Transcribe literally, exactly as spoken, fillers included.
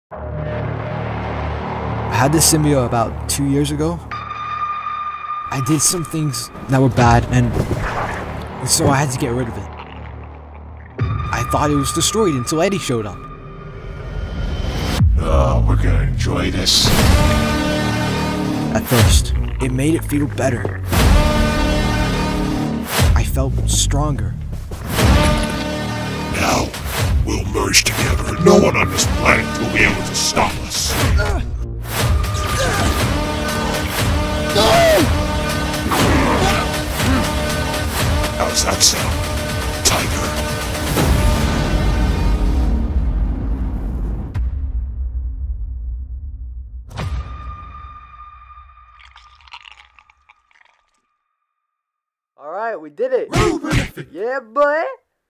I had this symbiote about two years ago. I did some things that were bad, and so I had to get rid of it. I thought it was destroyed until Eddie showed up. Oh, we're gonna enjoy this. At first, it made it feel better. I felt stronger. Now, we'll merge together and no one on this planet will be able to stop us. How's that sound, Tiger? Alright, we did it! ReuProLific! Yeah, boy!